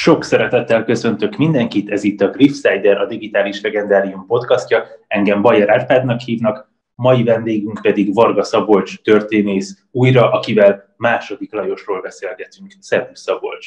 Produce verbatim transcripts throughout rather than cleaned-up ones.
Sok szeretettel köszöntök mindenkit, ez itt a Griffsider, a Digitális Legendárium podcastja. Engem Bajer Árpádnak hívnak, mai vendégünk pedig Varga Szabolcs történész, újra, akivel Második Lajosról beszélgetünk. Szervusz, Szabolcs!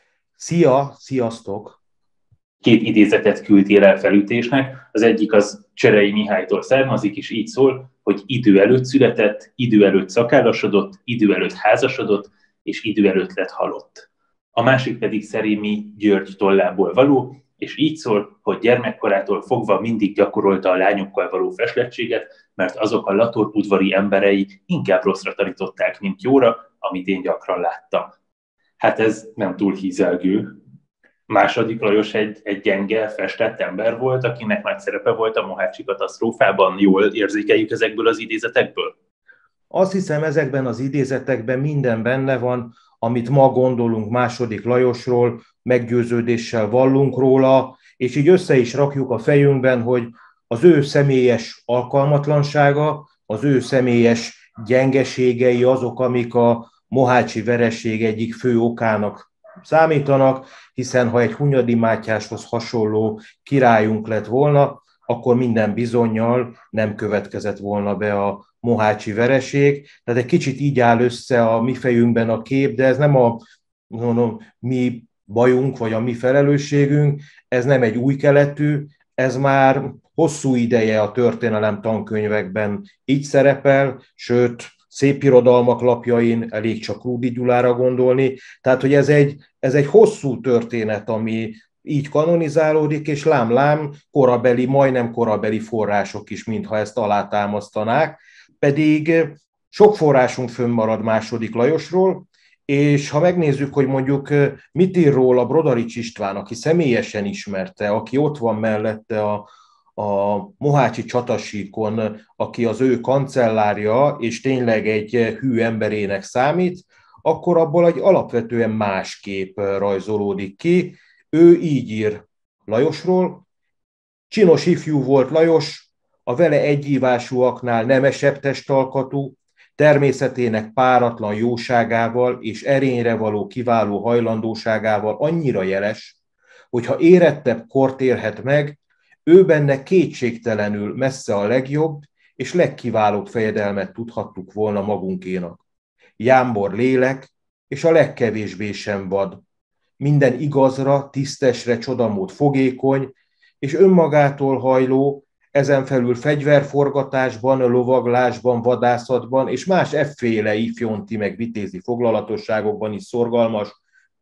Szia, sziasztok! Két idézetet küldtél el felütésnek, az egyik az Cserei Mihálytól származik, és így szól, hogy idő előtt született, idő előtt szakállasodott, idő előtt házasodott, és idő előtt lett halott. A másik pedig Szerémi György tollából való, és így szól, hogy gyermekkorától fogva mindig gyakorolta a lányokkal való feslettséget, mert azok a Lator udvari emberei inkább rosszra tanították, mint jóra, amit én gyakran láttam. Hát ez nem túl hízelgő. Második Lajos egy, egy gyenge, festett ember volt, akinek nagy szerepe volt a mohácsi katasztrófában. Jól érzékeljük ezekből az idézetekből? Azt hiszem, ezekben az idézetekben minden benne van, amit ma gondolunk Második Lajosról, meggyőződéssel vallunk róla, és így össze is rakjuk a fejünkben, hogy az ő személyes alkalmatlansága, az ő személyes gyengeségei azok, amik a mohácsi veresség egyik fő okának számítanak, hiszen ha egy Hunyadi Mátyáshoz hasonló királyunk lett volna, akkor minden bizonnyal nem következett volna be a mohácsi vereség. Tehát egy kicsit így áll össze a mi fejünkben a kép, de ez nem a mondom, mi bajunk, vagy a mi felelősségünk, ez nem egy új keletű, ez már hosszú ideje a történelem tankönyvekben így szerepel, sőt, szépirodalmak lapjain elég csak Rúdi Gyulára gondolni. Tehát, hogy ez egy, ez egy hosszú történet, ami így kanonizálódik, és lám-lám korabeli, majdnem korabeli források is, mintha ezt alátámasztanák. Pedig sok forrásunk fönnmarad Második Lajosról, és ha megnézzük, hogy mondjuk mit ír róla Brodarics István, aki személyesen ismerte, aki ott van mellette a, a mohácsi csatasíkon, aki az ő kancellárja, és tényleg egy hű emberének számít, akkor abból egy alapvetően más kép rajzolódik ki. Ő így ír Lajosról: csinos ifjú volt Lajos, a vele egyívásúaknál nemesebb testalkatú, természetének páratlan jóságával és erényre való kiváló hajlandóságával annyira jeles, hogy ha érettebb kort érhet meg, ő benne kétségtelenül messze a legjobb és legkiválóbb fejedelmet tudhattuk volna magunkénak. Jámbor lélek, és a legkevésbé sem vad. Minden igazra, tisztesre csodamód fogékony, és önmagától hajló, ezen felül fegyverforgatásban, lovaglásban, vadászatban és más efféle ifjonti meg vitézi foglalatosságokban is szorgalmas,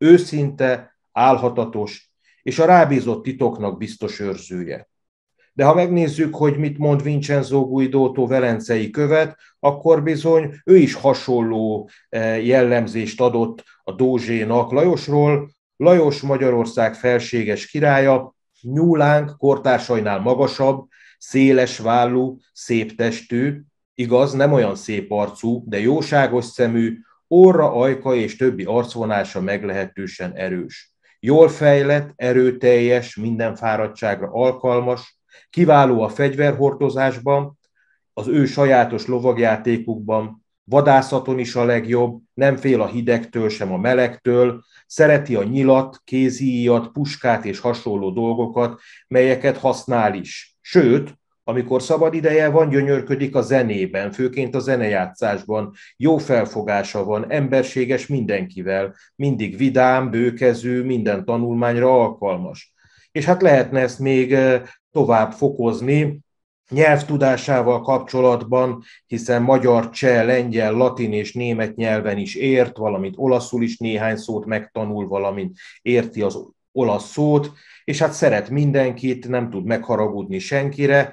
őszinte, álhatatos és a rábízott titoknak biztos őrzője. De ha megnézzük, hogy mit mond Vincenzo Guidotto velencei követ, akkor bizony ő is hasonló jellemzést adott a Dózsénak Lajosról. Lajos Magyarország felséges királya, nyúlánk, kortársainál magasabb, széles vállú, szép testű, igaz, nem olyan szép arcú, de jóságos szemű, orra, ajka és többi arcvonása meglehetősen erős. Jól fejlett, erőteljes, minden fáradtságra alkalmas, kiváló a fegyverhordozásban, az ő sajátos lovagjátékukban, vadászaton is a legjobb, nem fél a hidegtől, sem a melegtől, szereti a nyilat, kézíjat, puskát és hasonló dolgokat, melyeket használ is. Sőt, amikor szabad ideje van, gyönyörködik a zenében, főként a zenejátszásban, jó felfogása van, emberséges mindenkivel, mindig vidám, bőkezű, minden tanulmányra alkalmas. És hát lehetne ezt még tovább fokozni nyelvtudásával kapcsolatban, hiszen magyar, cseh, lengyel, latin és német nyelven is ért, valamint olaszul is néhány szót megtanul, valamint érti az olasz szót, és hát szeret mindenkit, nem tud megharagudni senkire.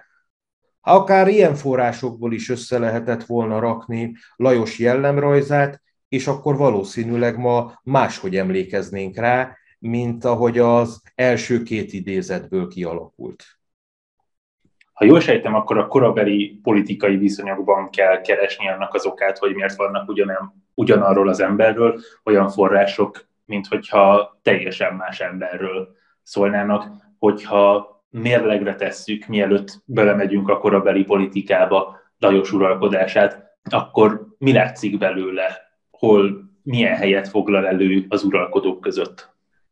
Akár ilyen forrásokból is össze lehetett volna rakni Lajos jellemrajzát, és akkor valószínűleg ma máshogy emlékeznénk rá, mint ahogy az első két idézetből kialakult. Ha jól sejtem, akkor a korabeli politikai viszonyokban kell keresni annak az okát, hogy miért vannak ugyanem, ugyanarról az emberről olyan források, mint hogyha teljesen más emberről szólnának, hogyha mérlegre tesszük, mielőtt belemegyünk a korabeli politikába Lajos uralkodását, akkor mi látszik belőle, hol milyen helyet foglal elő az uralkodók között?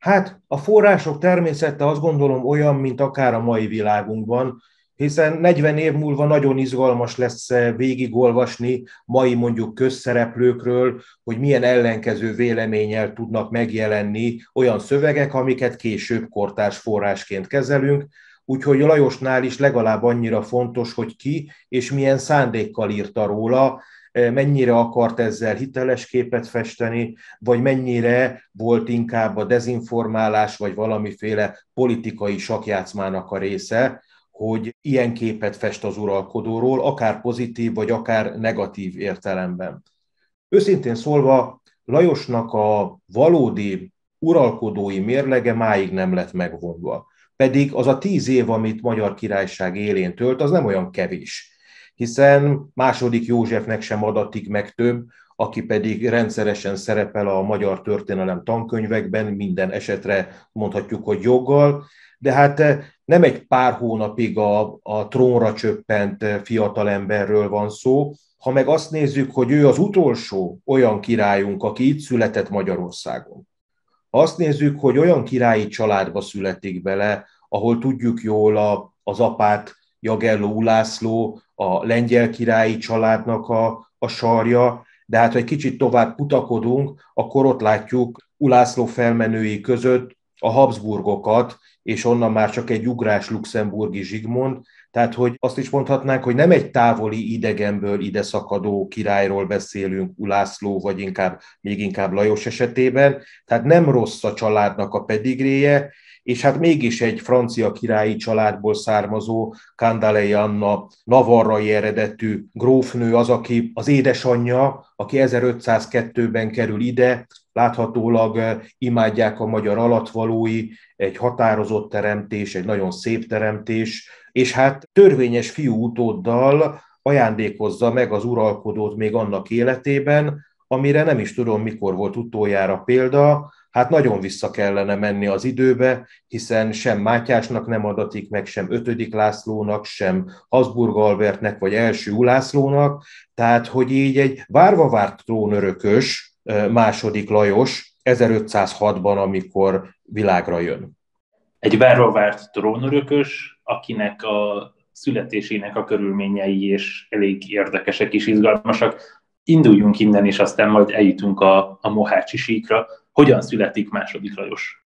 Hát a források természete azt gondolom olyan, mint akár a mai világunkban, hiszen negyven év múlva nagyon izgalmas lesz végigolvasni mai mondjuk közszereplőkről, hogy milyen ellenkező véleménnyel tudnak megjelenni olyan szövegek, amiket később kortárs forrásként kezelünk. Úgyhogy Lajosnál is legalább annyira fontos, hogy ki és milyen szándékkal írta róla, mennyire akart ezzel hiteles képet festeni, vagy mennyire volt inkább a dezinformálás, vagy valamiféle politikai sakjátszmának a része, hogy ilyen képet fest az uralkodóról, akár pozitív, vagy akár negatív értelemben. Őszintén szólva, Lajosnak a valódi uralkodói mérlege máig nem lett megvonva. Pedig az a tíz év, amit Magyar Királyság élén tölt, az nem olyan kevés. Hiszen második Józsefnek sem adatik meg több, aki pedig rendszeresen szerepel a magyar történelem tankönyvekben, minden esetre mondhatjuk, hogy joggal, de hát nem egy pár hónapig a, a trónra csöppent fiatalemberről van szó, ha meg azt nézzük, hogy ő az utolsó olyan királyunk, aki itt született Magyarországon. Ha azt nézzük, hogy olyan királyi családba születik bele, ahol tudjuk jól a, az apát, Jagelló Ulászló, a lengyel királyi családnak a, a sarja, de hát ha egy kicsit tovább kutakodunk, akkor ott látjuk Ulászló felmenői között a Habsburgokat, és onnan már csak egy ugrás luxemburgi Zsigmond, tehát hogy azt is mondhatnánk, hogy nem egy távoli idegenből ide szakadó királyról beszélünk Ulászló, vagy inkább, még inkább Lajos esetében, tehát nem rossz a családnak a pedigréje, és hát mégis egy francia királyi családból származó Candalei Anna navarrai eredetű grófnő az, aki az édesanyja, aki ezerötszázkettőben kerül ide, láthatólag imádják a magyar alattvalói, egy határozott teremtés, egy nagyon szép teremtés, és hát törvényes fiú utóddal ajándékozza meg az uralkodót még annak életében, amire nem is tudom, mikor volt utoljára példa. Hát nagyon vissza kellene menni az időbe, hiszen sem Mátyásnak nem adatik meg, sem ötödik Lászlónak, sem Habsburg Albertnek, vagy első Ulászlónak. Tehát, hogy így egy várva várt trónörökös, második Lajos ezerötszázhatban, amikor világra jön. Egy várva várt trónörökös, akinek a születésének a körülményei és elég érdekesek és izgalmasak. Induljunk innen, és aztán majd eljutunk a, a Mohácsi síkra. Hogyan születik második Lajos?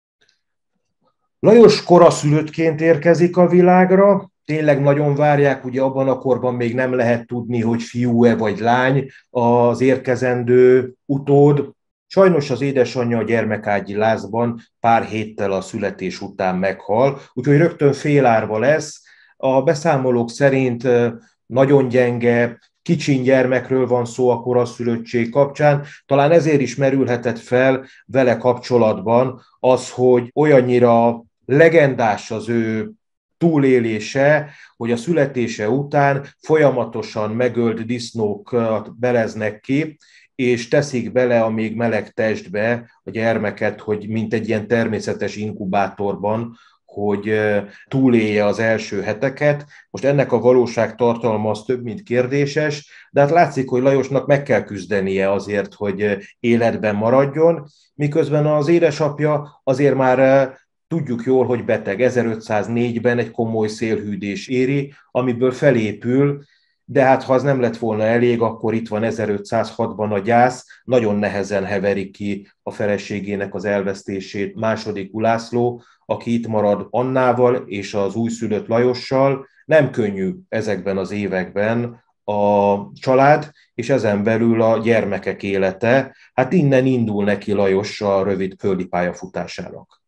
Lajos koraszülöttként érkezik a világra, tényleg nagyon várják, ugye abban a korban még nem lehet tudni, hogy fiú-e vagy lány az érkezendő utód. Sajnos az édesanyja a gyermekágyi lázban pár héttel a születés után meghal, úgyhogy rögtön félárva lesz. A beszámolók szerint nagyon gyenge, kicsiny gyermekről van szó a koraszülöttség kapcsán, talán ezért is merülhetett fel vele kapcsolatban az, hogy olyannyira legendás az ő túlélése, hogy a születése után folyamatosan megölt disznókat beleznek ki, és teszik bele a még meleg testbe a gyermeket, hogy mint egy ilyen természetes inkubátorban, hogy túlélje az első heteket. Most ennek a valóságtartalma az több, mint kérdéses, de hát látszik, hogy Lajosnak meg kell küzdenie azért, hogy életben maradjon, miközben az édesapja azért már tudjuk jól, hogy beteg. ezerötszáznégyben egy komoly szélhűdés éri, amiből felépül, de hát ha az nem lett volna elég, akkor itt van ezerötszázhatban a gyász, nagyon nehezen heverik ki a feleségének az elvesztését második Ulászló, aki itt marad Annával és az újszülött Lajossal. Nem könnyű ezekben az években a család, és ezen belül a gyermekek élete. Hát innen indul neki Lajos a rövid földi pályafutásának.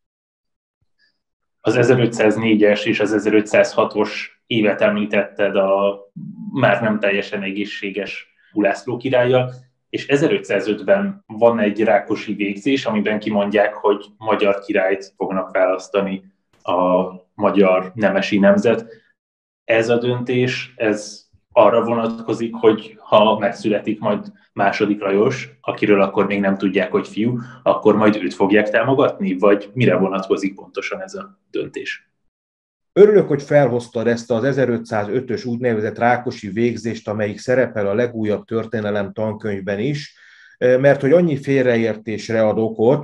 Az ezerötszáznégyes és az ezerötszázhatos évet említetted a már nem teljesen egészséges Ulászló királlyal, és ezerötszázötben van egy rákosi végzés, amiben kimondják, hogy magyar királyt fognak választani a magyar nemesi nemzet. Ez a döntés, ez arra vonatkozik, hogy ha megszületik majd második Lajos, akiről akkor még nem tudják, hogy fiú, akkor majd őt fogják támogatni, vagy mire vonatkozik pontosan ez a döntés? Örülök, hogy felhoztad ezt az ezerötszázötös úgynevezett rákosi végzést, amelyik szerepel a legújabb történelem tankönyvben is, mert hogy annyi félreértésre ad okot,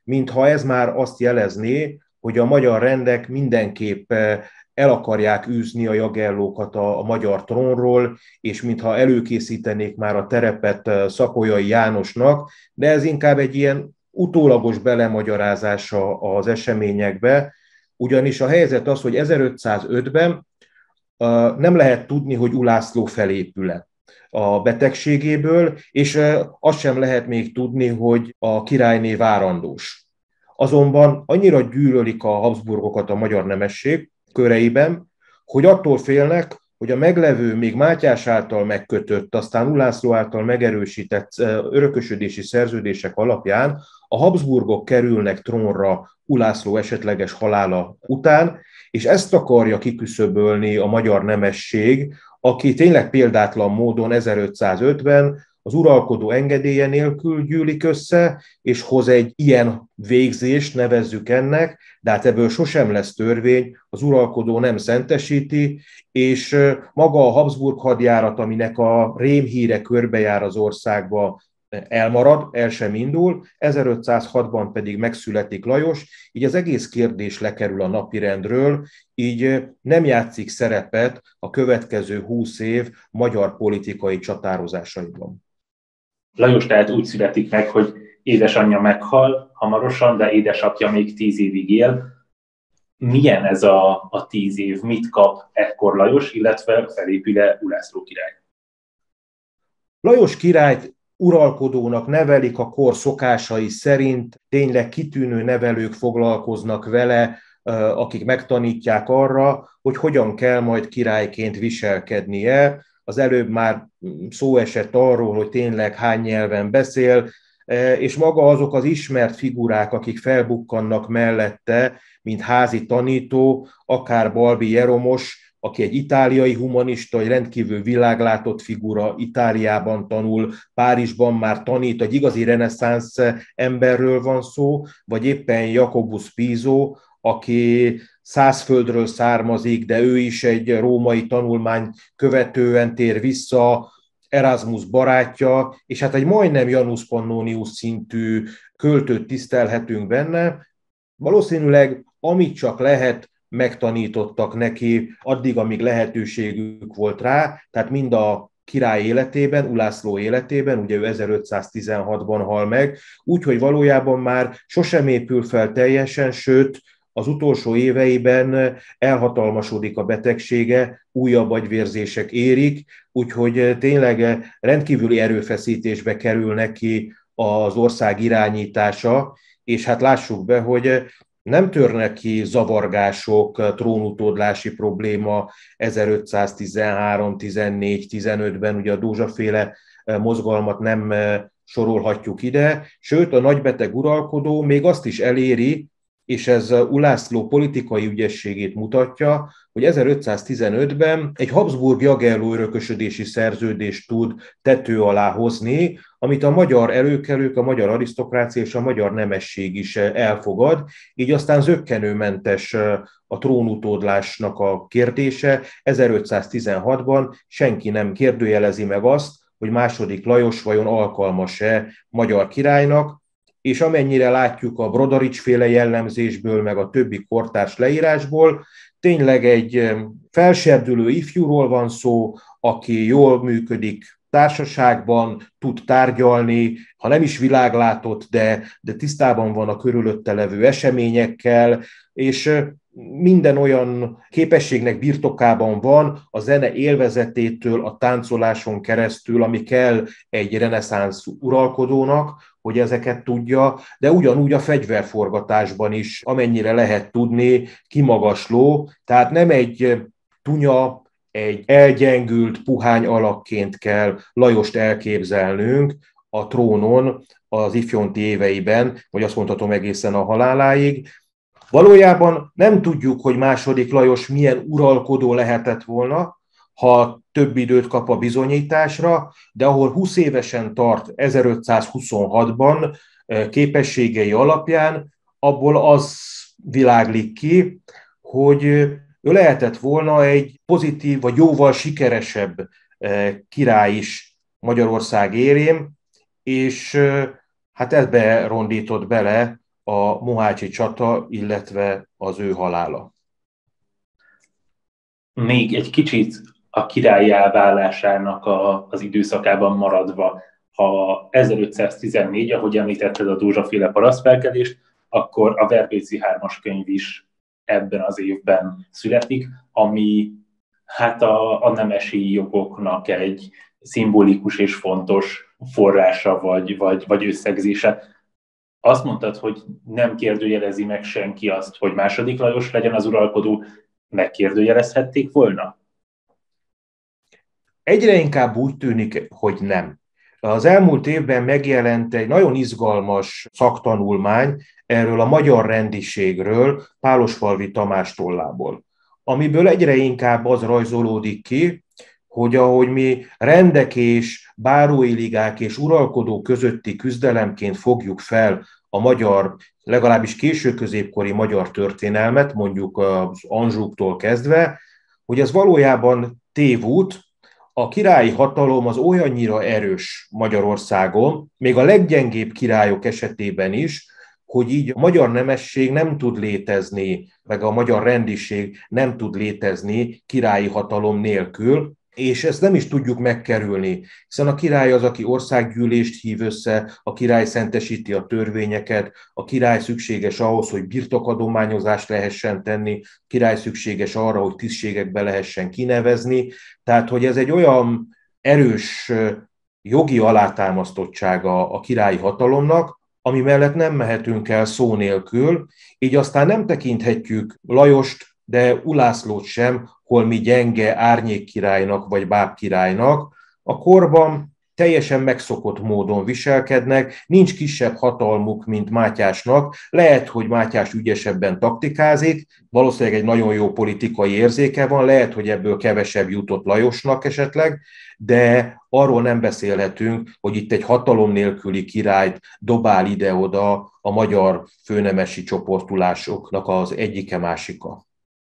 mintha ez már azt jelezné, hogy a magyar rendek mindenképp el akarják űzni a jagellókat a, a magyar trónról, és mintha előkészítenék már a terepet Szapolyai Jánosnak, de ez inkább egy ilyen utólagos belemagyarázása az eseményekbe, ugyanis a helyzet az, hogy ezerötszázötben nem lehet tudni, hogy Ulászló felépül-e a betegségéből, és azt sem lehet még tudni, hogy a királyné várandós. Azonban annyira gyűlölik a Habsburgokat a magyar nemesség köreiben, hogy attól félnek, hogy a meglevő, még Mátyás által megkötött, aztán Ulászló által megerősített örökösödési szerződések alapján a Habsburgok kerülnek trónra Ulászló esetleges halála után, és ezt akarja kiküszöbölni a magyar nemesség, aki tényleg példátlan módon ezerötszázötben az uralkodó engedélye nélkül gyűlik össze, és hoz egy ilyen végzést, nevezzük ennek, de hát ebből sosem lesz törvény, az uralkodó nem szentesíti, és maga a Habsburg hadjárat, aminek a rémhíre körbejár az országba, elmarad, el sem indul, ezerötszázhatban pedig megszületik Lajos, így az egész kérdés lekerül a napirendről, így nem játszik szerepet a következő húsz év magyar politikai csatározásaiban. Lajos tehát úgy születik meg, hogy édesanyja meghal hamarosan, de édesapja még tíz évig él. Milyen ez a, a tíz év? Mit kap ekkor Lajos, illetve felépül-e Ulászló király? Lajos királyt uralkodónak nevelik a kor szokásai szerint, tényleg kitűnő nevelők foglalkoznak vele, akik megtanítják arra, hogy hogyan kell majd királyként viselkednie. Az előbb már szó esett arról, hogy tényleg hány nyelven beszél, és maga azok az ismert figurák, akik felbukkannak mellette, mint házi tanító, akár Balbi Jeromos, aki egy itáliai humanista, egy rendkívül világlátott figura, Itáliában tanul, Párizsban már tanít, egy igazi reneszánsz emberről van szó, vagy éppen Jacobus Piso, aki Szászföldről származik, de ő is egy római tanulmány követően tér vissza, Erasmus barátja, és hát egy majdnem Janus Pannonius szintű költőt tisztelhetünk benne. Valószínűleg amit csak lehet, megtanítottak neki addig, amíg lehetőségük volt rá, tehát mind a király életében, Ulászló életében, ugye ő ezerötszáztizenhatban hal meg, úgyhogy valójában már sosem épül fel teljesen, sőt, az utolsó éveiben elhatalmasodik a betegsége, újabb agyvérzések érik, úgyhogy tényleg rendkívüli erőfeszítésbe kerül neki az ország irányítása, és hát lássuk be, hogy nem törnek ki zavargások, trónutódlási probléma ezerötszáztizenhárom, tizennégy, tizenötben, ugye a Dózsa-féle mozgalmat nem sorolhatjuk ide, sőt a nagybeteg uralkodó még azt is eléri, és ez Ulászló politikai ügyességét mutatja, hogy ezerötszáztizenötben egy Habsburg jagelló örökösödési szerződést tud tető alá hozni, amit a magyar előkelők, a magyar arisztokrácia és a magyar nemesség is elfogad, így aztán zökkenőmentes a trónutódlásnak a kérdése. ezerötszáztizenhatban senki nem kérdőjelezi meg azt, hogy második Lajos vajon alkalmas-e magyar királynak, és amennyire látjuk a Brodarics-féle jellemzésből, meg a többi kortárs leírásból, tényleg egy felserdülő ifjúról van szó, aki jól működik társaságban, tud tárgyalni, ha nem is világlátott, de, de tisztában van a körülötte levő eseményekkel, és minden olyan képességnek birtokában van, a zene élvezetétől, a táncoláson keresztül, ami kell egy reneszánsz uralkodónak, hogy ezeket tudja, de ugyanúgy a fegyverforgatásban is, amennyire lehet tudni, kimagasló, tehát nem egy tunya, egy elgyengült puhány alakként kell Lajost elképzelnünk a trónon az ifjonti éveiben, vagy azt mondhatom egészen a haláláig. Valójában nem tudjuk, hogy második Lajos milyen uralkodó lehetett volna, ha több időt kap a bizonyításra, de ahol húsz évesen tart ezerötszázhuszonhatban képességei alapján, abból az világlik ki, hogy ő lehetett volna egy pozitív vagy jóval sikeresebb király is Magyarország élén, és hát ebbe rondított bele a mohácsi csata, illetve az ő halála. Még egy kicsit a királlyá válásának a, az időszakában maradva, ha ezerötszáztizennégy, ahogy említetted a Dózsa-féle parasztfelkelést, akkor a Verbéczy hármas könyv is ebben az évben születik, ami hát a, a nemesi jogoknak egy szimbolikus és fontos forrása vagy, vagy, vagy összegzése. Azt mondtad, hogy nem kérdőjelezi meg senki azt, hogy második Lajos legyen az uralkodó, megkérdőjelezhették volna? Egyre inkább úgy tűnik, hogy nem. Az elmúlt évben megjelent egy nagyon izgalmas szaktanulmány erről a magyar rendiségről Pálosfalvi Tamás tollából, amiből egyre inkább az rajzolódik ki, hogy ahogy mi rendek és bárói ligák és uralkodó közötti küzdelemként fogjuk fel a magyar, legalábbis késő középkori magyar történelmet, mondjuk az Anjoúktól kezdve, hogy ez valójában tévút. A királyi hatalom az olyannyira erős Magyarországon, még a leggyengébb királyok esetében is, hogy így a magyar nemesség nem tud létezni, meg a magyar rendiség nem tud létezni királyi hatalom nélkül, és ezt nem is tudjuk megkerülni, hiszen a király az, aki országgyűlést hív össze, a király szentesíti a törvényeket, a király szükséges ahhoz, hogy birtokadományozást lehessen tenni, a király szükséges arra, hogy tisztségekbe lehessen kinevezni, tehát hogy ez egy olyan erős jogi alátámasztottsága a királyi hatalomnak, ami mellett nem mehetünk el szó nélkül, így aztán nem tekinthetjük Lajost, de Ulászlót sem holmi gyenge árnyékkirálynak vagy bábkirálynak. A korban teljesen megszokott módon viselkednek, nincs kisebb hatalmuk, mint Mátyásnak. Lehet, hogy Mátyás ügyesebben taktikázik, valószínűleg egy nagyon jó politikai érzéke van, lehet, hogy ebből kevesebb jutott Lajosnak esetleg, de arról nem beszélhetünk, hogy itt egy hatalom nélküli királyt dobál ide-oda a magyar főnemesi csoportulásoknak az egyike másika.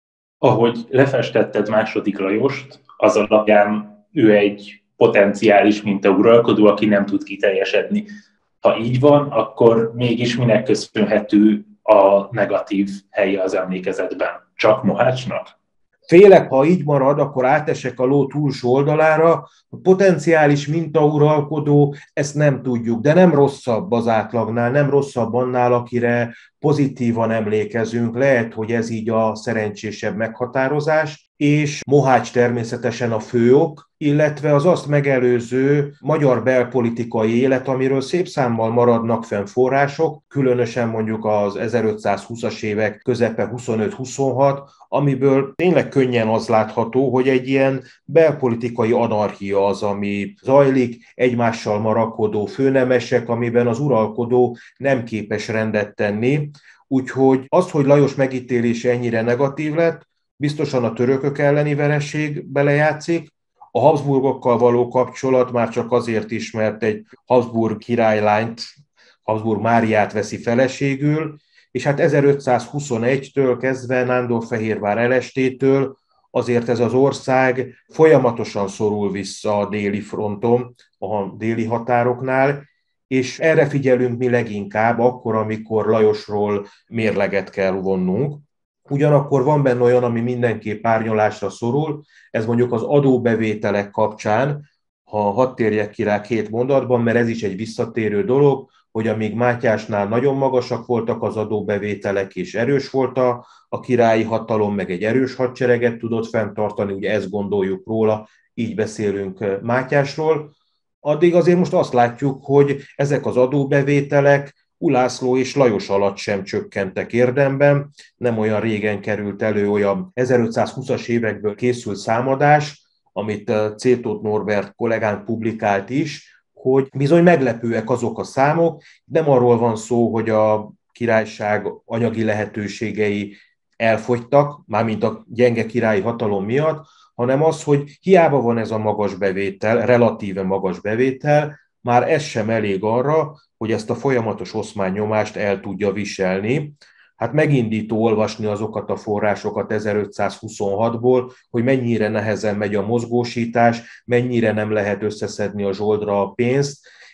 Ahogy lefestetted második Lajost, az alapján ő egy potenciális mintauralkodó, aki nem tud kiteljesedni. Ha így van, akkor mégis minek köszönhető a negatív helye az emlékezetben? Csak Mohácsnak? Félek, ha így marad, akkor átesek a ló túlsó oldalára. A potenciális mintauralkodó, ezt nem tudjuk, de nem rosszabb az átlagnál, nem rosszabb annál, akire pozitívan emlékezünk. Lehet, hogy ez így a szerencsésebb meghatározás, és Mohács természetesen a fő ok, illetve az azt megelőző magyar belpolitikai élet, amiről szép számmal maradnak fenn források, különösen mondjuk az ezerötszázhúszas évek közepe huszonöt huszonhat, amiből tényleg könnyen az látható, hogy egy ilyen belpolitikai anarchia az, ami zajlik, egymással marakodó főnemesek, amiben az uralkodó nem képes rendet tenni. Úgyhogy az, hogy Lajos megítélése ennyire negatív lett, biztosan a törökök elleni vereség belejátszik, a Habsburgokkal való kapcsolat már csak azért is, mert egy Habsburg királylányt, Habsburg Máriát veszi feleségül, és hát ezerötszázhuszonegytől kezdve Nándorfehérvár elestétől azért ez az ország folyamatosan szorul vissza a déli fronton, a déli határoknál, és erre figyelünk mi leginkább akkor, amikor Lajosról mérleget kell vonnunk. Ugyanakkor van benne olyan, ami mindenképp árnyalásra szorul, ez mondjuk az adóbevételek kapcsán, ha hadd térjek ki rá két mondatban, mert ez is egy visszatérő dolog, hogy amíg Mátyásnál nagyon magasak voltak az adóbevételek, és erős volt a, a királyi hatalom, meg egy erős hadsereget tudott fenntartani, ugye ezt gondoljuk róla, így beszélünk Mátyásról, addig azért most azt látjuk, hogy ezek az adóbevételek Ulászló és Lajos alatt sem csökkentek érdemben. Nem olyan régen került elő olyan ezerötszázhúszas évekből készült számadás, amit Cétóth Norbert kollégánk publikált is, hogy bizony meglepőek azok a számok. Nem arról van szó, hogy a királyság anyagi lehetőségei elfogytak, mármint a gyenge királyi hatalom miatt, hanem az, hogy hiába van ez a magas bevétel, relatíve magas bevétel, már ez sem elég arra, hogy ezt a folyamatos oszmán nyomást el tudja viselni. Hát megindító olvasni azokat a forrásokat ezerötszázhuszonhatból, hogy mennyire nehezen megy a mozgósítás, mennyire nem lehet összeszedni a zsoldra a pénzt,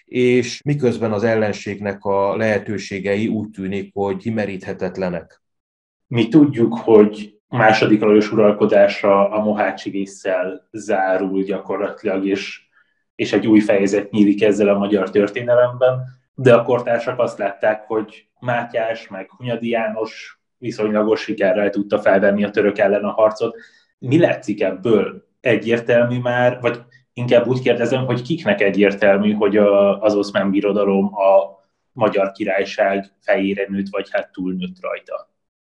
és miközben az ellenségnek a lehetőségei úgy tűnik, hogy kimeríthetetlenek. Mi tudjuk, hogy a második Lajos uralkodása a mohácsi vésszel zárul gyakorlatilag, és, és egy új fejezet nyílik ezzel a magyar történelemben, de a kortársak azt látták, hogy Mátyás meg Hunyadi János viszonylagos sikerrel tudta felvenni a török ellen a harcot. Mi látszik ebből? Egyértelmű már, vagy inkább úgy kérdezem, hogy kiknek egyértelmű, hogy a, az Oszmán Birodalom a Magyar Királyság fejére nőtt, vagy hát túlnőtt rajta?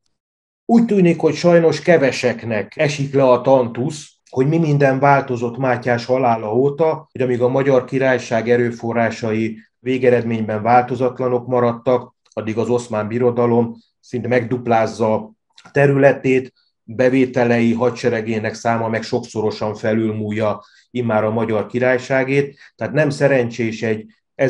Úgy tűnik, hogy sajnos keveseknek esik le a tantusz, hogy mi minden változott Mátyás halála óta, hogy amíg a Magyar Királyság erőforrásai végeredményben változatlanok maradtak, addig az Oszmán Birodalom szinte megduplázza területét, bevételei, hadseregének száma meg sokszorosan felülmúlja immár a Magyar Királyságét, tehát nem szerencsés egy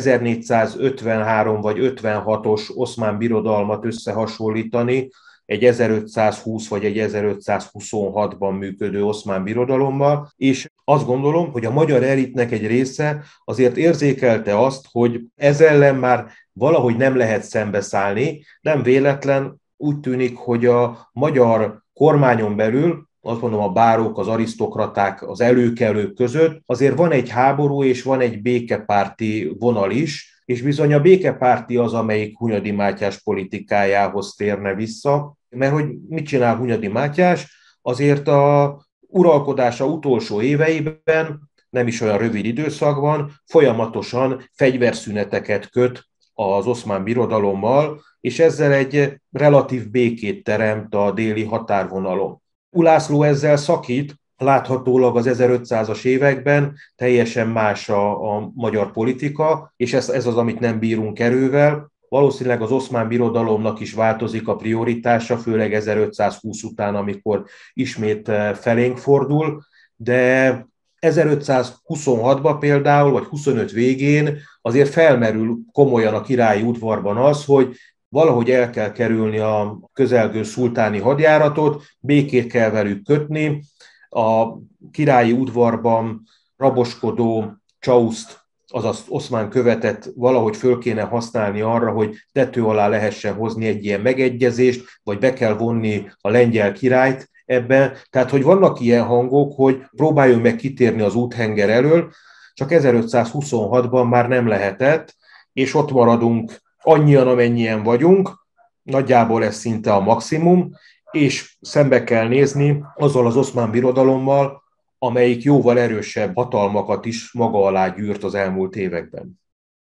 ezernégyszázötvenhárom vagy ötvenhatos Oszmán Birodalmat összehasonlítani egy ezerötszázhúsz vagy egy ezerötszázhuszonhatban működő Oszmán Birodalommal, és azt gondolom, hogy a magyar elitnek egy része azért érzékelte azt, hogy ez ellen már valahogy nem lehet szembeszállni, nem véletlen úgy tűnik, hogy a magyar kormányon belül, azt mondom a bárók, az arisztokraták, az előkelők között azért van egy háború és van egy békepárti vonal is, és bizony a békepárti az, amelyik Hunyadi Mátyás politikájához térne vissza, mert hogy mit csinál Hunyadi Mátyás? Azért a uralkodása utolsó éveiben, nem is olyan rövid időszakban, folyamatosan fegyverszüneteket köt az Oszmán Birodalommal, és ezzel egy relatív békét teremt a déli határvonalon. Ulászló ezzel szakít, láthatólag az ezerötszázas években teljesen más a, a magyar politika, és ez, ez az, amit nem bírunk erővel. Valószínűleg az Oszmán Birodalomnak is változik a prioritása, főleg ezerötszázhúsz után, amikor ismét felénk fordul, de ezerötszázhuszonhatban például, vagy huszonöt végén azért felmerül komolyan a királyi udvarban az, hogy valahogy el kell kerülni a közelgő szultáni hadjáratot, békét kell velük kötni, a királyi udvarban raboskodó Csauszt, azaz oszmán követet valahogy föl kéne használni arra, hogy tető alá lehessen hozni egy ilyen megegyezést, vagy be kell vonni a lengyel királyt ebben. Tehát, hogy vannak ilyen hangok, hogy próbáljunk meg kitérni az úthenger elől, csak ezerötszázhuszonhatban már nem lehetett, és ott maradunk annyian, amennyien vagyunk, nagyjából ez szinte a maximum, és szembe kell nézni azzal az Oszmán Birodalommal, amelyik jóval erősebb hatalmakat is maga alá gyűrt az elmúlt években.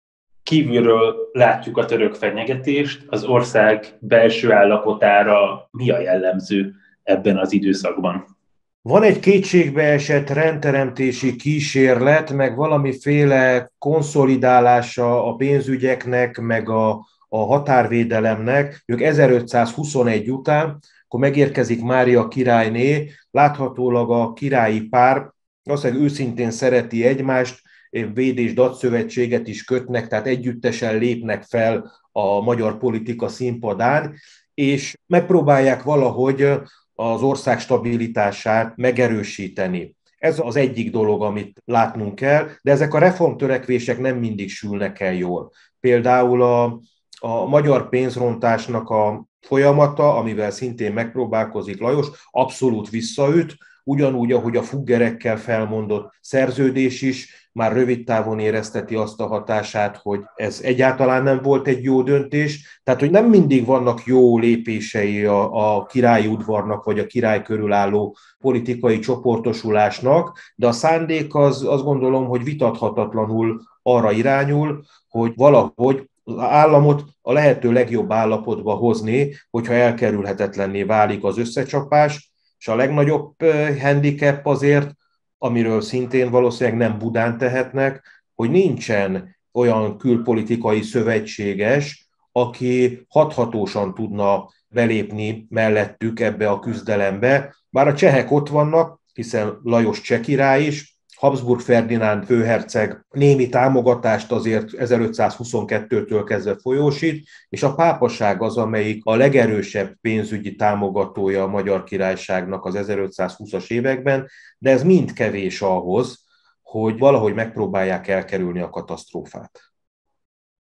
Kívülről látjuk a török fenyegetést, az ország belső állapotára mi a jellemző ebben az időszakban? Van egy kétségbeesett rendteremtési kísérlet, meg valamiféle konszolidálása a pénzügyeknek, meg a, a határvédelemnek. Ők ezerötszázhuszonegy után, akkor megérkezik Mária királyné, láthatólag a királyi pár valószínűleg őszintén szereti egymást, véd- és datszövetséget is kötnek, tehát együttesen lépnek fel a magyar politika színpadán, és megpróbálják valahogy az ország stabilitását megerősíteni. Ez az egyik dolog, amit látnunk kell, de ezek a reformtörekvések nem mindig sülnek el jól. Például a, a magyar pénzrontásnak a folyamata, amivel szintén megpróbálkozik Lajos, abszolút visszaüt, ugyanúgy, ahogy a fuggerekkel felmondott szerződés is már rövid távon érezteti azt a hatását, hogy ez egyáltalán nem volt egy jó döntés. Tehát, hogy nem mindig vannak jó lépései a, a királyi udvarnak, vagy a király körül álló politikai csoportosulásnak, de a szándék az, azt gondolom, hogy vitathatatlanul arra irányul, hogy valahogy az államot a lehető legjobb állapotba hozni, hogyha elkerülhetetlenné válik az összecsapás, és a legnagyobb handicap azért, amiről szintén valószínűleg nem Budán tehetnek, hogy nincsen olyan külpolitikai szövetséges, aki hathatósan tudna belépni mellettük ebbe a küzdelembe. Bár a csehek ott vannak, hiszen Lajos cseh király is, Habsburg Ferdinánd főherceg némi támogatást azért ezerötszázhuszonkettőtől kezdve folyósít, és a pápaság az, amelyik a legerősebb pénzügyi támogatója a Magyar Királyságnak az ezerötszázhúszas években, de ez mind kevés ahhoz, hogy valahogy megpróbálják elkerülni a katasztrófát.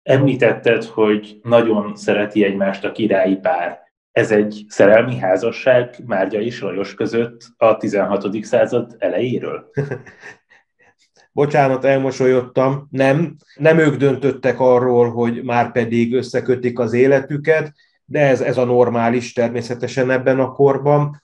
Említetted, hogy nagyon szereti egymást a királyi pár. Ez egy szerelmi házasság Márgya és Lajos között a tizenhatodik század elejéről? Bocsánat, elmosolyodtam. Nem, nem ők döntöttek arról, hogy már pedig összekötik az életüket, de ez, ez a normális természetesen ebben a korban.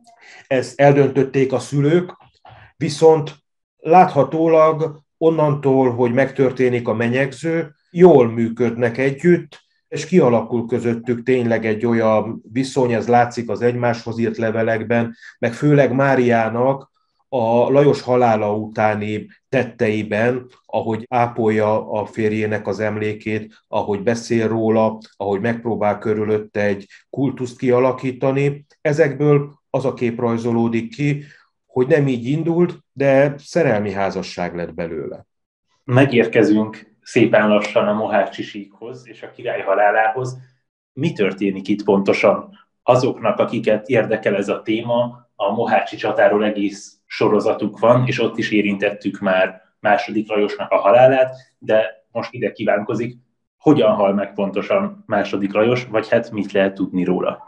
Ezt eldöntötték a szülők, viszont láthatólag onnantól, hogy megtörténik a menyegző, jól működnek együtt, és kialakul közöttük tényleg egy olyan viszony, ez látszik az egymáshoz írt levelekben, meg főleg Máriának a Lajos halála utáni tetteiben, ahogy ápolja a férjének az emlékét, ahogy beszél róla, ahogy megpróbál körülötte egy kultuszt kialakítani. Ezekből az a kép rajzolódik ki, hogy nem így indult, de szerelmi házasság lett belőle. Megérkezünk szépen lassan a mohácsi síkhoz és a király halálához. Mi történik itt pontosan? Azoknak, akiket érdekel ez a téma, a mohácsi csatáról egész sorozatuk van, és ott is érintettük már második Lajosnak a halálát, de most ide kívánkozik, hogyan hal meg pontosan második Lajos, vagy hát mit lehet tudni róla?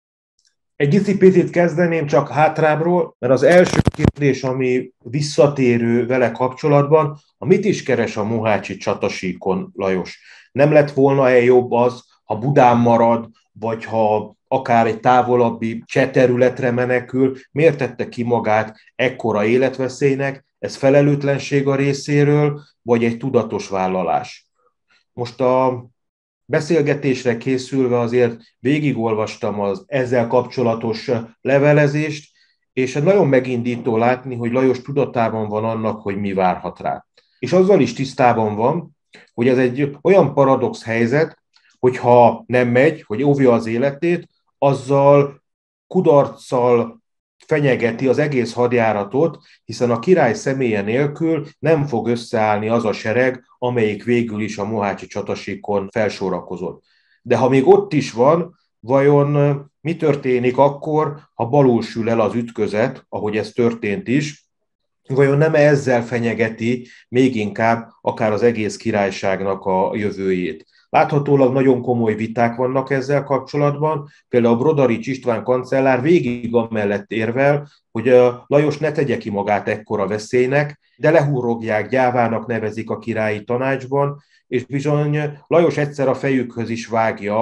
Egy icipicit kezdeném csak hátrábról, mert az első kérdés, ami visszatérő vele kapcsolatban, a mit is keres a mohácsi csatasíkon Lajos? Nem lett volna-e jobb az, ha Budán marad, vagy ha akár egy távolabbi cseh területre menekül, miért tette ki magát ekkora életveszélynek? Ez felelőtlenség a részéről, vagy egy tudatos vállalás? Most a beszélgetésre készülve azért végigolvastam az ezzel kapcsolatos levelezést, és nagyon megindító látni, hogy Lajos tudatában van annak, hogy mi várhat rá. És azzal is tisztában van, hogy ez egy olyan paradox helyzet, hogyha nem megy, hogy óvja az életét, azzal kudarccal fenyegeti az egész hadjáratot, hiszen a király személye nélkül nem fog összeállni az a sereg, amelyik végül is a mohácsi csatasíkon felsorakozott. De ha még ott is van, vajon mi történik akkor, ha balul sül el az ütközet, ahogy ez történt is, vajon nem ezzel fenyegeti még inkább akár az egész királyságnak a jövőjét? Láthatólag nagyon komoly viták vannak ezzel kapcsolatban, például Brodarics István kancellár végig amellett érvel, hogy Lajos ne tegye ki magát ekkora veszélynek, de lehúrogják, gyávának nevezik a királyi tanácsban, és bizony Lajos egyszer a fejükhöz is vágja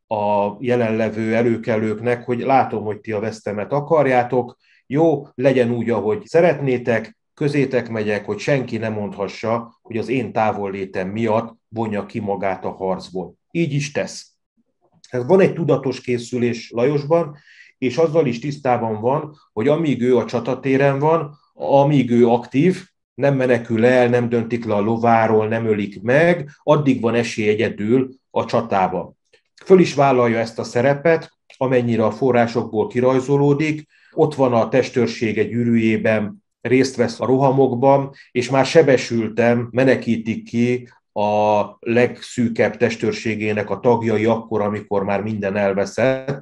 a jelenlevő előkelőknek, hogy látom, hogy ti a vesztemet akarjátok, jó, legyen úgy, ahogy szeretnétek, közétek megyek, hogy senki ne mondhassa, hogy az én távollétem miatt vonja ki magát a harcból. Így is tesz. Ez van egy tudatos készülés Lajosban, és azzal is tisztában van, hogy amíg ő a csatatéren van, amíg ő aktív, nem menekül el, nem döntik le a lováról, nem ölik meg, addig van esély egyedül a csatában. Föl is vállalja ezt a szerepet, amennyire a forrásokból kirajzolódik, ott van a testőrsége gyűrűjében, részt vesz a rohamokban, és már sebesülten menekítik ki a legszűkebb testőrségének a tagjai akkor, amikor már minden elveszett,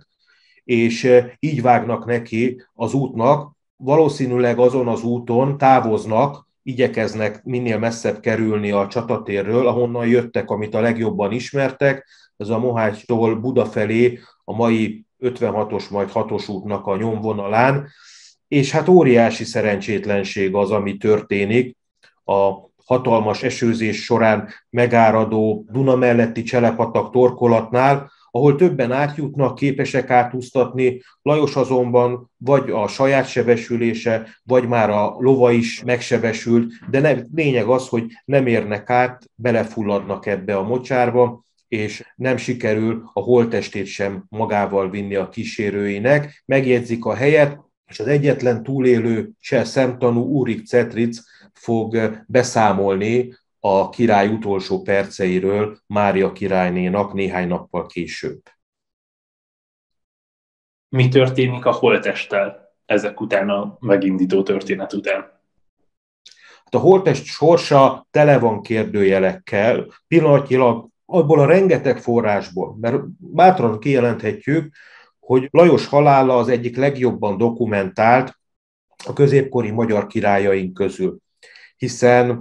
és így vágnak neki az útnak, valószínűleg azon az úton távoznak, igyekeznek minél messzebb kerülni a csatatérről, ahonnan jöttek, amit a legjobban ismertek, ez a Mohácstól Buda felé a mai ötvenhatos, majd hatos útnak a nyomvonalán, és hát óriási szerencsétlenség az, ami történik a hatalmas esőzés során megáradó Duna melletti Cselepatak torkolatnál, ahol többen átjutnak, képesek átúsztatni, Lajos azonban vagy a saját sebesülése, vagy már a lova is megsebesült, de nem, lényeg az, hogy nem érnek át, belefulladnak ebbe a mocsárba, és nem sikerül a holttestét sem magával vinni a kísérőinek. Megjegyzik a helyet, és az egyetlen túlélő cseh szemtanú Úrik Cetric fog beszámolni a király utolsó perceiről Mária királynénak néhány nappal később. Mi történik a holttesttel ezek után, a megindító történet után? Hát a holttest sorsa tele van kérdőjelekkel, pillanatnyilag abból a rengeteg forrásból, mert bátran kijelenthetjük, hogy Lajos halála az egyik legjobban dokumentált a középkori magyar királyaink közül, hiszen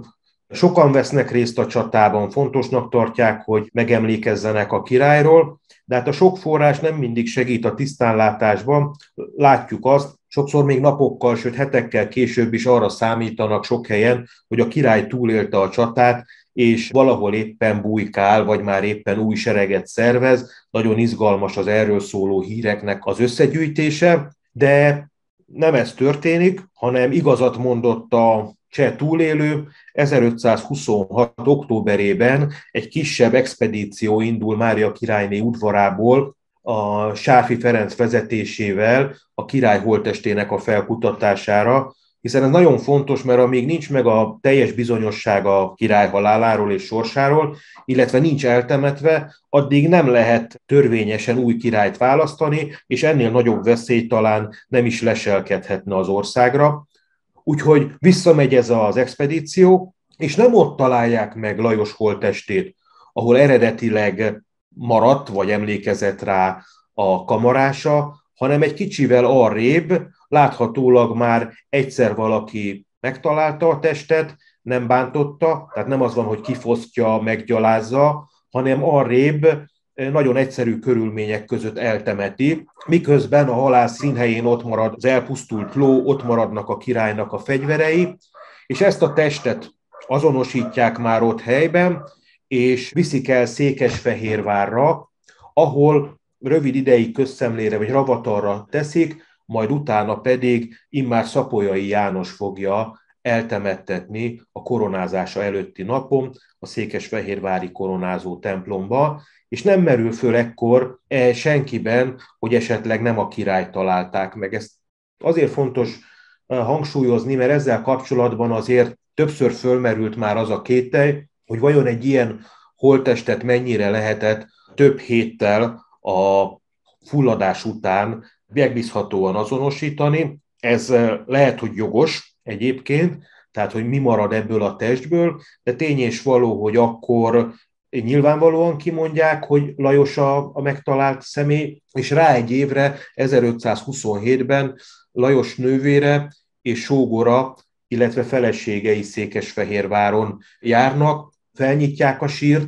Sokan vesznek részt a csatában, fontosnak tartják, hogy megemlékezzenek a királyról, de hát a sok forrás nem mindig segít a tisztánlátásban. Látjuk azt, sokszor még napokkal, sőt hetekkel később is arra számítanak sok helyen, hogy a király túlélte a csatát, és valahol éppen bujkál, vagy már éppen új sereget szervez. Nagyon izgalmas az erről szóló híreknek az összegyűjtése, de nem ez történik, hanem igazat mondott a cseh túlélő. ezerötszázhuszonhat. októberében egy kisebb expedíció indul Mária királyné udvarából a Sárfi Ferenc vezetésével a király holttestének a felkutatására, hiszen ez nagyon fontos, mert amíg nincs meg a teljes bizonyosság a király haláláról és sorsáról, illetve nincs eltemetve, addig nem lehet törvényesen új királyt választani, és ennél nagyobb veszély talán nem is leselkedhetne az országra. Úgyhogy visszamegy ez az expedíció, és nem ott találják meg Lajos holttestét, ahol eredetileg maradt, vagy emlékezett rá a kamarása, hanem egy kicsivel arrébb, láthatólag már egyszer valaki megtalálta a testet, nem bántotta, tehát nem az van, hogy kifosztja, meggyalázza, hanem arrébb nagyon egyszerű körülmények között eltemeti, miközben a halál színhelyén ott marad az elpusztult ló, ott maradnak a királynak a fegyverei, és ezt a testet azonosítják már ott helyben, és viszik el Székesfehérvárra, ahol rövid ideig közszemlére vagy ravatalra teszik, majd utána pedig immár Szapolyai János fogja eltemettetni a koronázása előtti napon a székesfehérvári koronázó templomba, és nem merül föl ekkor senkiben, hogy esetleg nem a királyt találták meg. Ez azért fontos hangsúlyozni, mert ezzel kapcsolatban azért többször fölmerült már az a kételj, hogy vajon egy ilyen holttestet mennyire lehetett több héttel a fulladás után megbízhatóan azonosítani. Ez lehet, hogy jogos egyébként, tehát hogy mi marad ebből a testből, de tény és való, hogy akkor nyilvánvalóan kimondják, hogy Lajos a, a megtalált személy, és rá egy évre, ezerötszázhuszonhétben Lajos nővére és sógora, illetve feleségei Székesfehérváron járnak, felnyitják a sírt,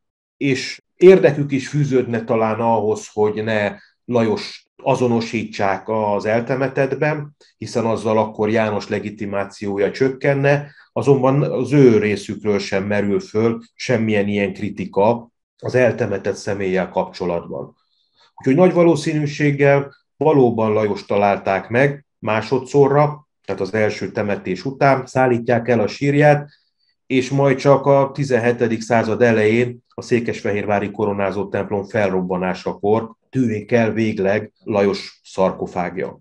és érdekük is fűződne talán ahhoz, hogy ne Lajos azonosítsák az eltemetetben, hiszen azzal akkor János legitimációja csökkenne, azonban az ő részükről sem merül föl semmilyen ilyen kritika az eltemetett személlyel kapcsolatban. Úgyhogy nagy valószínűséggel valóban Lajos találták meg másodszorra, tehát az első temetés után, szállítják el a sírját, és majd csak a tizenhetedik század elején a székesfehérvári koronázó templom felrobbanásakor tűnik el végleg Lajos szarkofágja.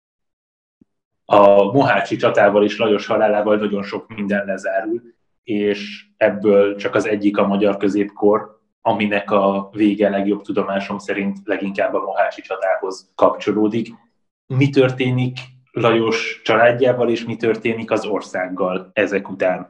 A mohácsi csatával és Lajos halálával nagyon sok minden lezárul, és ebből csak az egyik a magyar középkor, aminek a vége legjobb tudomásom szerint leginkább a mohácsi csatához kapcsolódik. Mi történik Lajos családjával, és mi történik az országgal ezek után?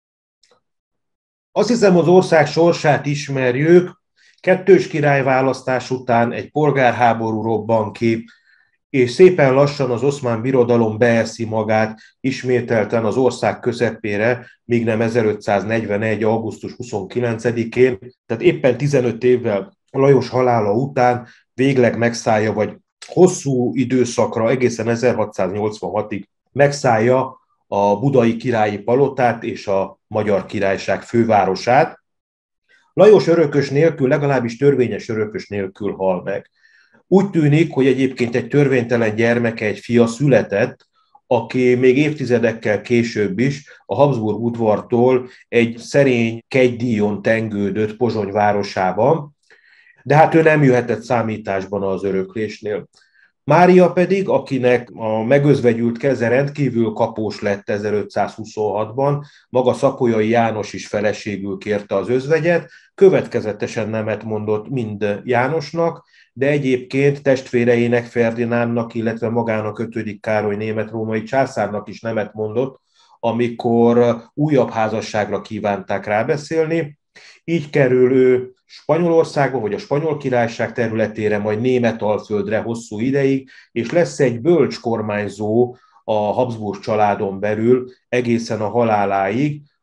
Azt hiszem, az ország sorsát ismerjük. Kettős királyválasztás után egy polgárháború robban ki, és szépen lassan az Oszmán Birodalom beeszi magát ismételten az ország közepére, míg nem ezerötszáznegyvenegy. augusztus huszonkilencedikén, tehát éppen tizenöt évvel Lajos halála után végleg megszállja, vagy hosszú időszakra, egészen ezerhatszáznyolcvanhatig megszállja a budai királyi palotát és a Magyar Királyság fővárosát. Lajos örökös nélkül, legalábbis törvényes örökös nélkül hal meg. Úgy tűnik, hogy egyébként egy törvénytelen gyermeke, egy fia született, aki még évtizedekkel később is a Habsburg udvartól egy szerény kegydíjon tengődött Pozsony városában, de hát ő nem jöhetett számításban az öröklésnél. Mária pedig, akinek a megözvegyült keze rendkívül kapós lett ezerötszázhuszonhatban, maga Szapolyai János is feleségül kérte az özvegyet, következetesen nemet mondott mind Jánosnak, de egyébként testvéreinek, Ferdinándnak, illetve magának ötödik Károly német-római császárnak is nemet mondott, amikor újabb házasságra kívánták rábeszélni. Így kerül ő Spanyolországba, vagy a Spanyol Királyság területére, majd Németalföldre hosszú ideig, és lesz egy bölcs kormányzó a Habsburg családon belül egészen a haláláig,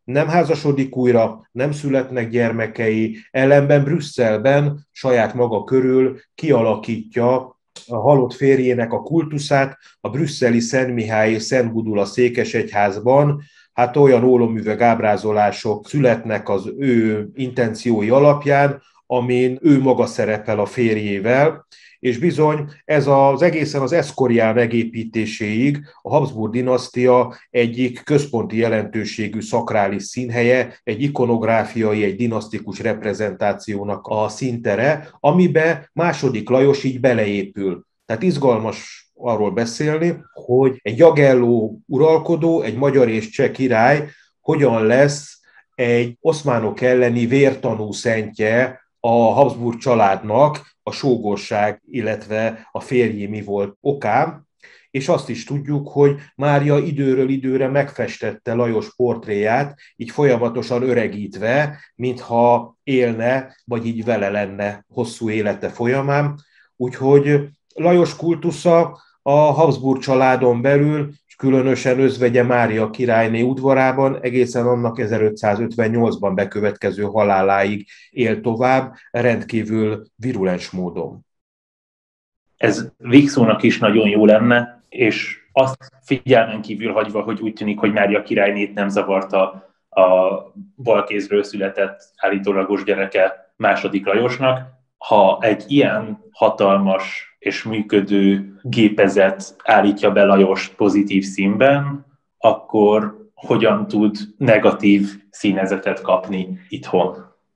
nem házasodik újra, nem születnek gyermekei, ellenben Brüsszelben saját maga körül kialakítja a halott férjének a kultuszát, a brüsszeli Szent Mihály és Szent Gudula székesegyházban, hát olyan ólomüveg ábrázolások születnek az ő intenciói alapján, amin ő maga szerepel a férjével, és bizony ez az egészen az Escorial megépítéséig a Habsburg dinasztia egyik központi jelentőségű szakrális színhelye, egy ikonográfiai, egy dinasztikus reprezentációnak a színtere, amibe második Lajos így beleépül. Tehát izgalmas arról beszélni, hogy egy Jagelló uralkodó, egy magyar és cseh király hogyan lesz egy oszmánok elleni vértanú szentje a Habsburg családnak, a sógorság, illetve a férjé mi volt okán, és azt is tudjuk, hogy Mária időről időre megfestette Lajos portréját, így folyamatosan öregítve, mintha élne, vagy így vele lenne hosszú élete folyamán. Úgyhogy Lajos kultusza a Habsburg családon belül, és különösen özvegye Mária királyné udvarában egészen annak ezerötszázötvennyolcban bekövetkező haláláig él tovább, rendkívül virulens módon. Ez végszónak is nagyon jó lenne, és azt figyelmen kívül hagyva, hogy úgy tűnik, hogy Mária királynét nem zavarta a balkézről született állítólagos gyereke második Lajosnak, ha egy ilyen hatalmas és működő gépezet állítja be Lajost pozitív színben, akkor hogyan tud negatív színezetet kapni itthon?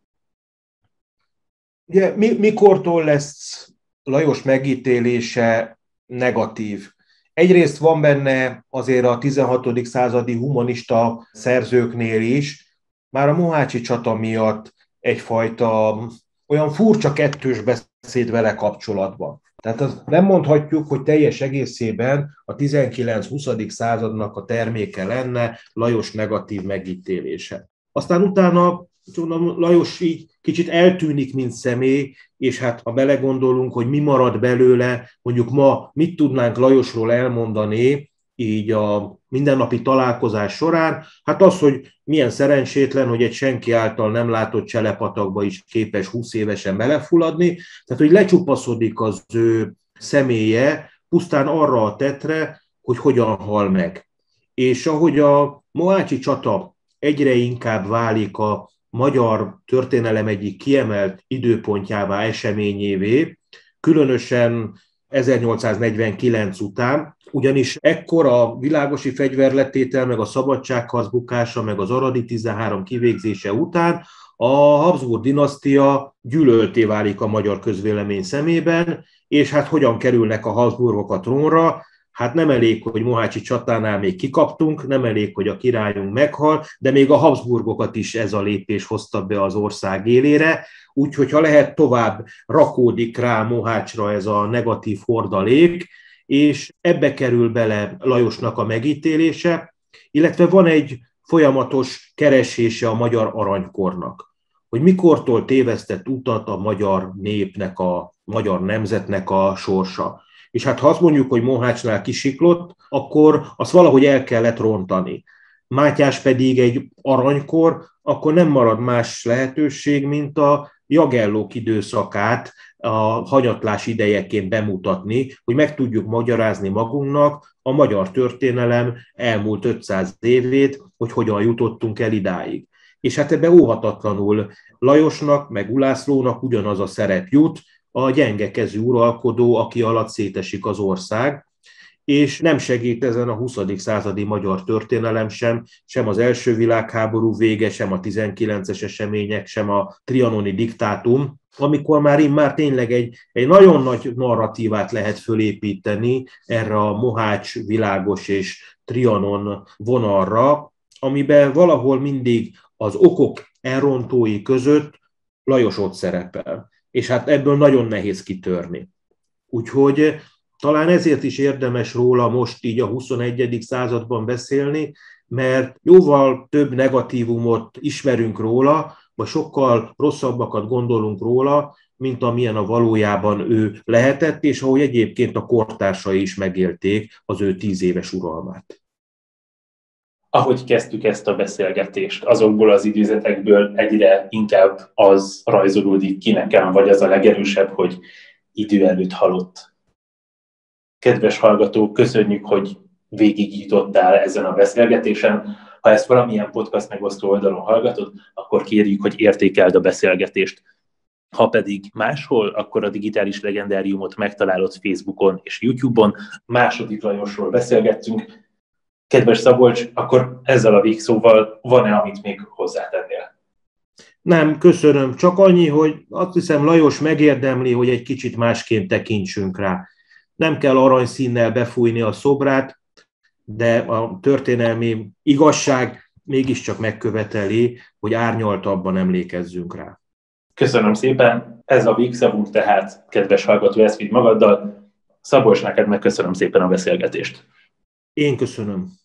Ugye, mi, mikortól lesz Lajos megítélése negatív? Egyrészt van benne azért a tizenhatodik századi humanista szerzőknél is, már a mohácsi csata miatt egyfajta olyan furcsa kettős beszéd vele kapcsolatban. Tehát az nem mondhatjuk, hogy teljes egészében a tizenkilenc-huszadik századnak a terméke lenne Lajos negatív megítélése. Aztán utána Lajos így kicsit eltűnik, mint személy, és hát ha belegondolunk, hogy mi marad belőle, mondjuk ma mit tudnánk Lajosról elmondani, így a mindennapi találkozás során, hát az, hogy milyen szerencsétlen, hogy egy senki által nem látott cselepatagba is képes húsz évesen belefulladni, tehát hogy lecsupaszodik az ő személye pusztán arra a tettre, hogy hogyan hal meg. És ahogy a mohácsi csata egyre inkább válik a magyar történelem egyik kiemelt időpontjává, eseményévé, különösen ezernyolcszáznegyvenkilenc után, ugyanis ekkor a világosi fegyverletétel, meg a szabadságharc bukása, meg az aradi tizenhárom kivégzése után a Habsburg dinasztia gyűlölté válik a magyar közvélemény szemében, és hát hogyan kerülnek a Habsburgok a trónra? Hát nem elég, hogy mohácsi csatánál még kikaptunk, nem elég, hogy a királyunk meghal, de még a Habsburgokat is ez a lépés hozta be az ország élére, úgyhogy ha lehet tovább rakódik rá Mohácsra ez a negatív hordalék, és ebbe kerül bele Lajosnak a megítélése, illetve van egy folyamatos keresése a magyar aranykornak, hogy mikortól tévesztett utat a magyar népnek, a magyar nemzetnek a sorsa. És hát ha azt mondjuk, hogy Mohácsnál kisiklott, akkor azt valahogy el kellett rontani. Mátyás pedig egy aranykor, akkor nem marad más lehetőség, mint a Jagellók időszakát a hanyatlás idejeként bemutatni, hogy meg tudjuk magyarázni magunknak a magyar történelem elmúlt ötszáz évét, hogy hogyan jutottunk el idáig. És hát ebbe óhatatlanul Lajosnak, meg Ulászlónak ugyanaz a szerep jut, a gyenge kezű uralkodó, aki alatt szétesik az ország, és nem segít ezen a huszadik századi magyar történelem sem, sem az első világháború vége, sem a tizenkilences események, sem a trianoni diktátum, amikor már immár tényleg egy, egy nagyon nagy narratívát lehet fölépíteni erre a Mohács, Világos és Trianon vonalra, amiben valahol mindig az okok elrontói között Lajos ott szerepel. És hát ebből nagyon nehéz kitörni. Úgyhogy talán ezért is érdemes róla most így a huszonegyedik században beszélni, mert jóval több negatívumot ismerünk róla, vagy sokkal rosszabbakat gondolunk róla, mint amilyen a valójában ő lehetett, és ahogy egyébként a kortársai is megélték az ő tíz éves uralmát. Ahogy kezdtük ezt a beszélgetést, azokból az idézetekből egyre inkább az rajzolódik ki nekem, vagy az a legerősebb, hogy idő előtt halott. Kedves hallgató, köszönjük, hogy végigjutottál ezen a beszélgetésen. Ha ezt valamilyen podcast megosztó oldalon hallgatod, akkor kérjük, hogy értékeld a beszélgetést. Ha pedig máshol, akkor a Digitális Legendáriumot megtalálod Facebookon és YouTube-on. Második Lajosról beszélgettünk. Kedves Szabolcs, akkor ezzel a végszóval van-e, amit még hozzátennél? Nem, köszönöm. Csak annyi, hogy azt hiszem Lajos megérdemli, hogy egy kicsit másként tekintsünk rá. Nem kell aranyszínnel befújni a szobrát, de a történelmi igazság mégiscsak megköveteli, hogy árnyaltabban emlékezzünk rá. Köszönöm szépen. Ez a végszavunk tehát, kedves hallgató, ezt vidd magaddal. Szabolcs, neked megköszönöm szépen a beszélgetést. Én köszönöm.